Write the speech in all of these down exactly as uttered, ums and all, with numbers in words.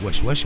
وشوشة.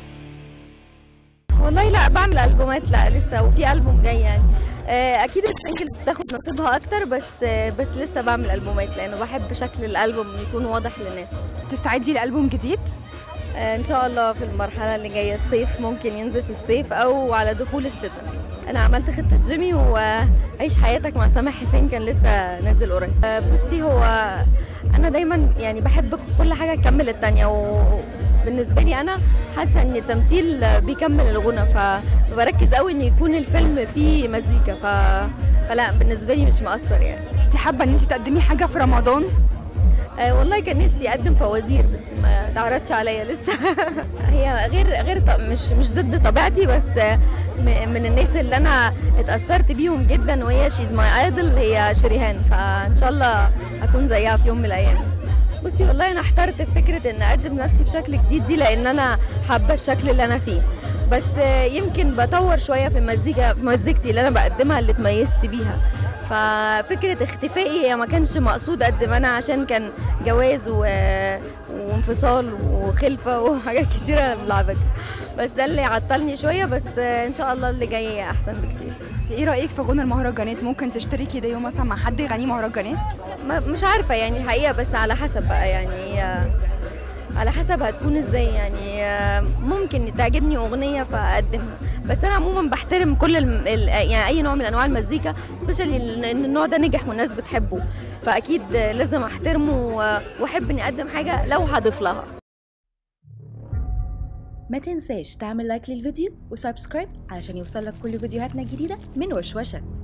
والله لا بعمل ألبومات، لا لسه، وفي ألبوم جاي يعني. أكيد السنجلز بتاخد نصيبها أكتر، بس بس لسه بعمل ألبومات لأنه بحب شكل الألبوم يكون واضح للناس. تستعدي لألبوم جديد؟ إن شاء الله في المرحلة اللي جاية، الصيف ممكن ينزل في الصيف أو على دخول الشتاء. أنا عملت خطة جيمي وعيش حياتك مع سامح حسين، كان لسه نازل قريب. بصي، هو أنا دايما يعني بحب كل حاجة تكمل التانية، وبالنسبة لي أنا حاسة إن التمثيل بيكمل الغنى، فبركز قوي إن يكون الفيلم فيه مزيكا، ف... فلا بالنسبة لي مش مقصر يعني. أنت حابة إن أنت تقدمي حاجة في رمضان؟ آه والله كان نفسي اقدم فوازير، بس ما تعرضش عليا لسه. هي غير غير مش مش ضد طبيعتي، بس من الناس اللي انا اتاثرت بيهم جدا، وهي شيز ماي ايدل، هي شريهان، فان شاء الله اكون زيها في يوم من الايام. بصي والله انا احترت في فكره ان اقدم نفسي بشكل جديد دي، لان انا حابه الشكل اللي انا فيه، بس يمكن بطور شويه في المزيكا، في مزيكتي اللي انا بقدمها اللي اتميزت بيها. ففكرة اختفائي هي ما كانش مقصود قد ما انا عشان كان جواز و... وانفصال وخلفة وحاجات كتيرة على فكرة، بس ده اللي عطلني شوية، بس ان شاء الله اللي جاي احسن بكتير. ايه رأيك في غنى المهرجانات؟ ممكن تشتركي ده يوم مثلا مع حد يغني مهرجانات؟ مش عارفة يعني الحقيقة، بس على حسب بقى يعني، على حسب هتكون ازاي يعني. ممكن تعجبني اغنيه فاقدمها، بس انا عموما بحترم كل الم... يعني اي نوع من انواع المزيكا، سبيشالي ان النوع ده نجح والناس بتحبه، فاكيد لازم احترمه واحب اني اقدم حاجه لو هضيف لها. ما تنساش تعمل لايك للفيديو وسبسكرايب علشان يوصلك كل فيديوهاتنا الجديده من وشوشه.